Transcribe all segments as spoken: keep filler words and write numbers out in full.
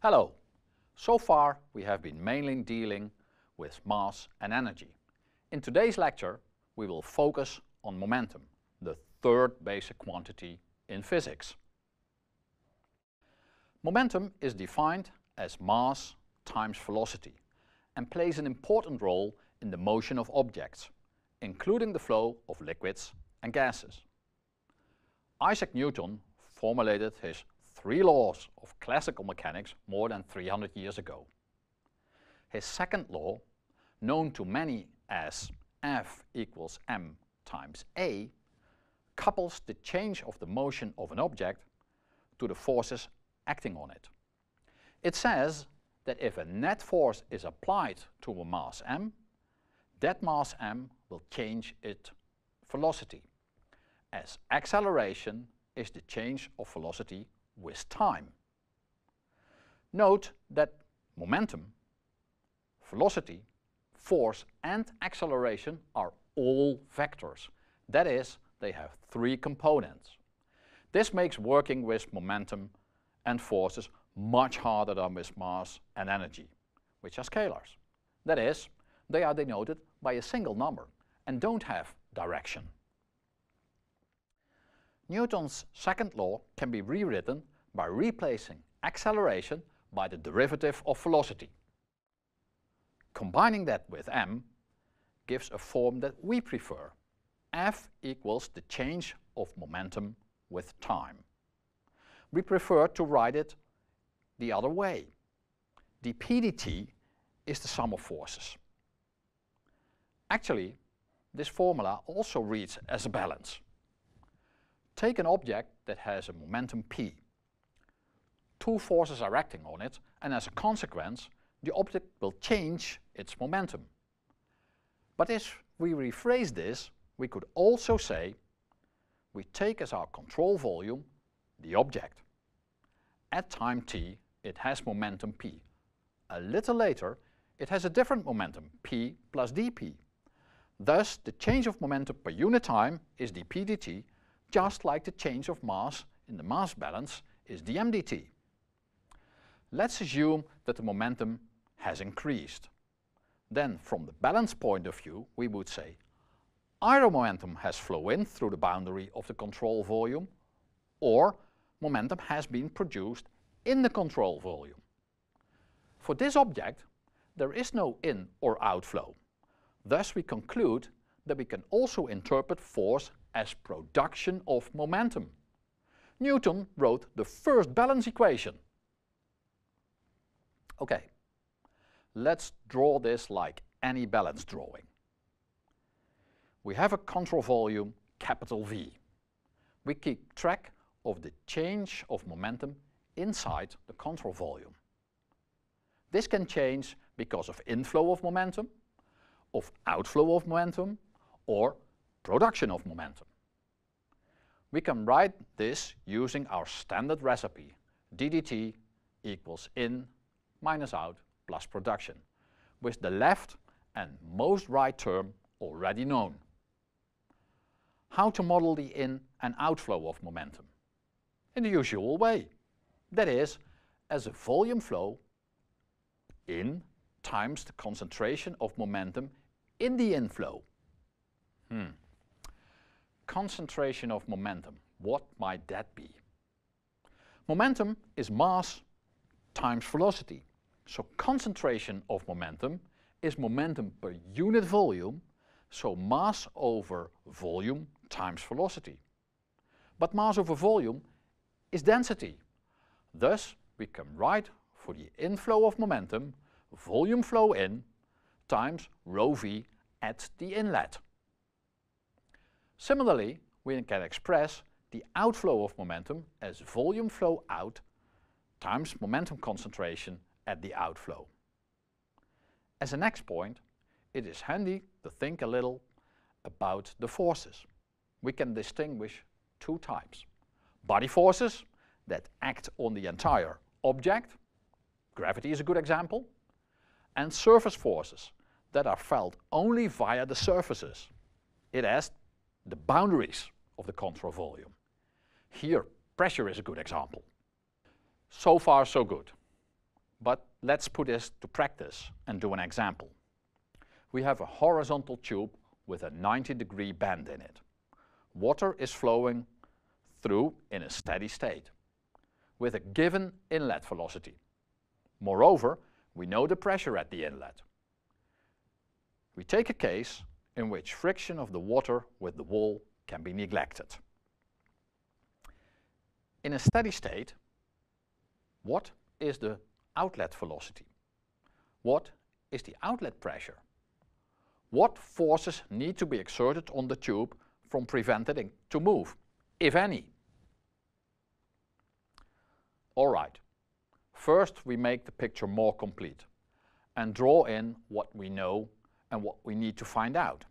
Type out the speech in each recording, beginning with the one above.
Hello! So far we have been mainly dealing with mass and energy. In today's lecture we will focus on momentum, the third basic quantity in physics. Momentum is defined as mass times velocity and plays an important role in the motion of objects, including the flow of liquids and gases. Isaac Newton formulated his three laws of classical mechanics more than three hundred years ago. His second law, known to many as F equals m times a, couples the change of the motion of an object to the forces acting on it. It says that if a net force is applied to a mass m, that mass m will change its velocity, as acceleration is the change of velocity with time. Note that momentum, velocity, force and acceleration are all vectors. That is, they have three components. This makes working with momentum and forces much harder than with mass and energy, which are scalars. That is, they are denoted by a single number and don't have direction. Newton's second law can be rewritten by replacing acceleration by the derivative of velocity. Combining that with m gives a form that we prefer. F equals the change of momentum with time. We prefer to write it the other way. dp dt is the sum of forces. Actually, this formula also reads as a balance. Take an object that has a momentum p. Two forces are acting on it, and as a consequence, the object will change its momentum. But if we rephrase this, we could also say we take as our control volume the object. At time t, it has momentum p. A little later, it has a different momentum, p plus dp. Thus, the change of momentum per unit time is dp dt, just like the change of mass in the mass balance is dm dt. Let's assume that the momentum has increased. Then, from the balance point of view, we would say either momentum has flown in through the boundary of the control volume, or momentum has been produced in the control volume. For this object, there is no in or outflow. Thus, we conclude that we can also interpret force as production of momentum. Newton wrote the first balance equation. Okay, let's draw this like any balance drawing. We have a control volume, capital V. We keep track of the change of momentum inside the control volume. This can change because of inflow of momentum, of outflow of momentum, or production of momentum. We can write this using our standard recipe, d dt equals in minus out plus production, with the left and most right term already known. How to model the in and outflow of momentum? In the usual way. That is, as a volume flow in times the concentration of momentum in the inflow. Hmm. Concentration of momentum, what might that be? Momentum is mass times velocity. So concentration of momentum is momentum per unit volume, so mass over volume times velocity. But mass over volume is density. Thus, we can write for the inflow of momentum, volume flow in times rho v at the inlet. Similarly, we can express the outflow of momentum as volume flow out times momentum concentration at the outflow. As a next point, it is handy to think a little about the forces. We can distinguish two types. Body forces that act on the entire object, gravity is a good example, and surface forces that are felt only via the surfaces. It has the boundaries of the control volume. Here, pressure is a good example. So far, so good. But let's put this to practice and do an example. We have a horizontal tube with a ninety degree bend in it. Water is flowing through in a steady state with a given inlet velocity. Moreover, we know the pressure at the inlet. We take a case in which friction of the water with the wall can be neglected. In a steady state, what is the outlet velocity? What is the outlet pressure? What forces need to be exerted on the tube from preventing it to move, if any? Alright, first we make the picture more complete and draw in what we know and what we need to find out.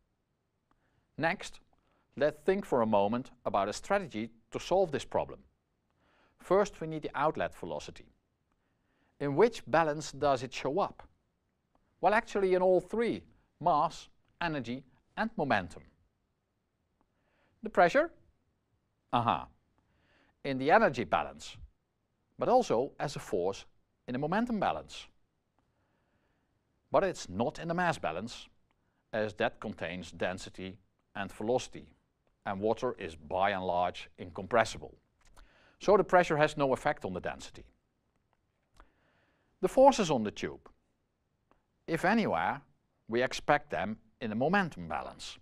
Next, let's think for a moment about a strategy to solve this problem. First, we need the outlet velocity. In which balance does it show up? Well, actually in all three: mass, energy and momentum. The pressure? Aha, in the energy balance, but also as a force in the momentum balance. But it's not in the mass balance, as that contains density and velocity, and water is by and large incompressible. So the pressure has no effect on the density. The forces on the tube, if anywhere, we expect them in a momentum balance.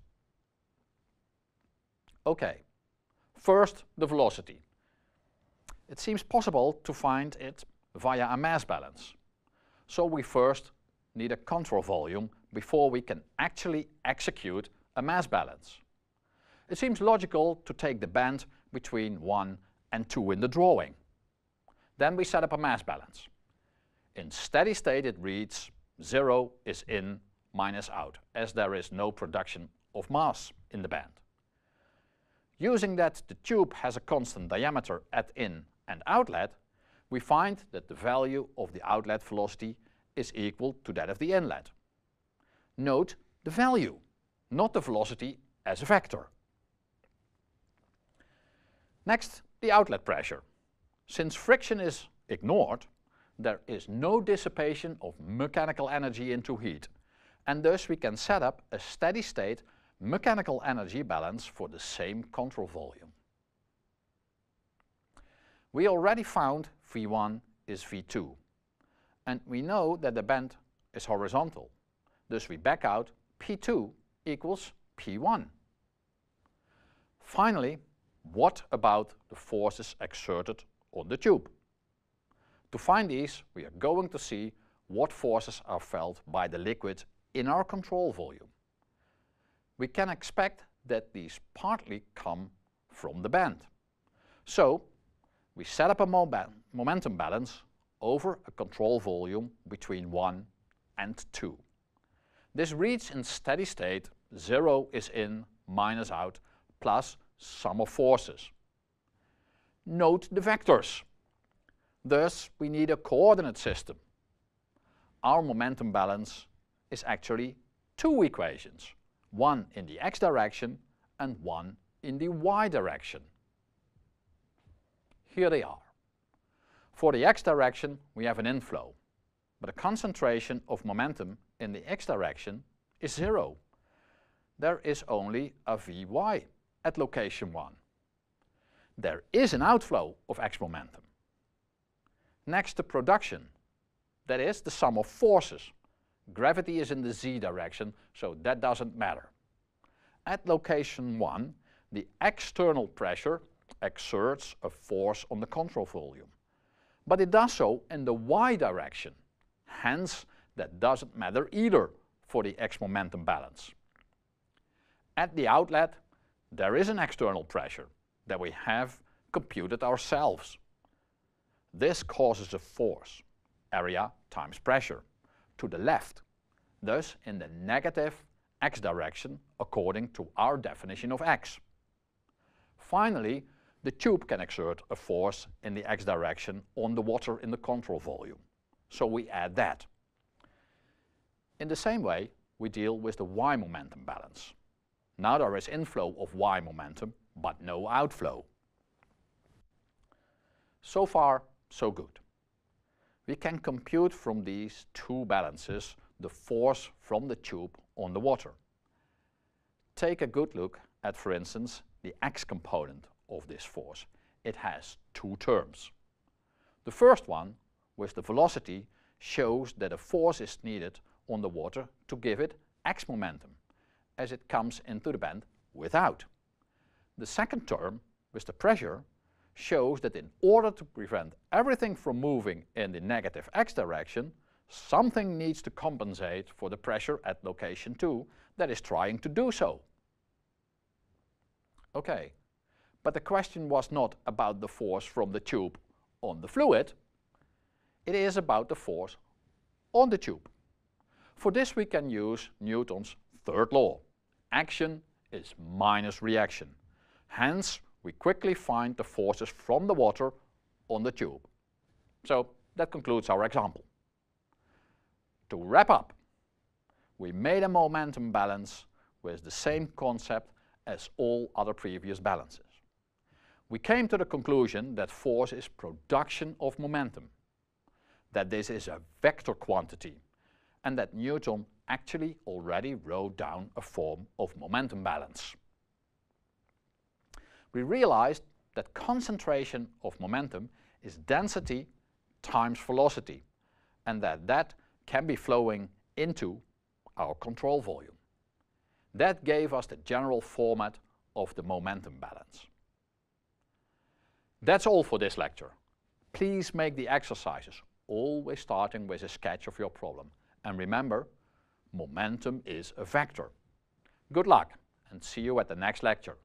Okay, first the velocity. It seems possible to find it via a mass balance. So we first need a control volume before we can actually execute a mass balance. It seems logical to take the band between one and two in the drawing. Then we set up a mass balance. In steady state it reads zero is in minus out, as there is no production of mass in the band. Using that the tube has a constant diameter at in and outlet, we find that the value of the outlet velocity is equal to that of the inlet. Note the value, not the velocity as a vector. Next, the outlet pressure. Since friction is ignored, there is no dissipation of mechanical energy into heat, and thus we can set up a steady state mechanical energy balance for the same control volume. We already found V one is V two, and we know that the bend is horizontal, thus we back out P two equals P one. Finally, what about the forces exerted on the tube? To find these, we are going to see what forces are felt by the liquid in our control volume. We can expect that these partly come from the bend. So, we set up a mo momentum balance over a control volume between one and two. This reads in steady state zero is in minus out plus sum of forces. Note the vectors. Thus, we need a coordinate system. Our momentum balance is actually two equations, one in the x direction and one in the y direction. Here they are. For the x direction, we have an inflow, but the concentration of momentum in the x direction is zero. There is only a Vy at location one. There is an outflow of x momentum. Next, the production, that is the sum of forces. Gravity is in the z direction, so that doesn't matter. At location one, the external pressure exerts a force on the control volume, but it does so in the y direction. Hence, that doesn't matter either for the x momentum balance. At the outlet, there is an external pressure that we have computed ourselves. This causes a force, area times pressure, to the left, thus in the negative x direction according to our definition of x. Finally, the tube can exert a force in the x direction on the water in the control volume, so we add that. In the same way, we deal with the y momentum balance. Now there is inflow of y momentum, but no outflow. So far, so good. we can compute from these two balances the force from the tube on the water. Take a good look at, for instance, the x component of this force. It has two terms. The first one, with the velocity, shows that a force is needed on the water to give it x momentum, as it comes into the bend without. The second term, with the pressure, shows that in order to prevent everything from moving in the negative x direction, something needs to compensate for the pressure at location two that is trying to do so. Okay, but the question was not about the force from the tube on the fluid, it is about the force on the tube. For this we can use Newton's third law. Action is minus reaction. Hence, we quickly find the forces from the water on the tube. So that concludes our example. To wrap up, we made a momentum balance with the same concept as all other previous balances. We came to the conclusion that force is production of momentum, that this is a vector quantity, and that Newton actually already wrote down a form of momentum balance. We realized that concentration of momentum is density times velocity, and that that can be flowing into our control volume. That gave us the general format of the momentum balance. That's all for this lecture. Please make the exercises, always starting with a sketch of your problem. And remember, momentum is a vector. Good luck and see you at the next lecture.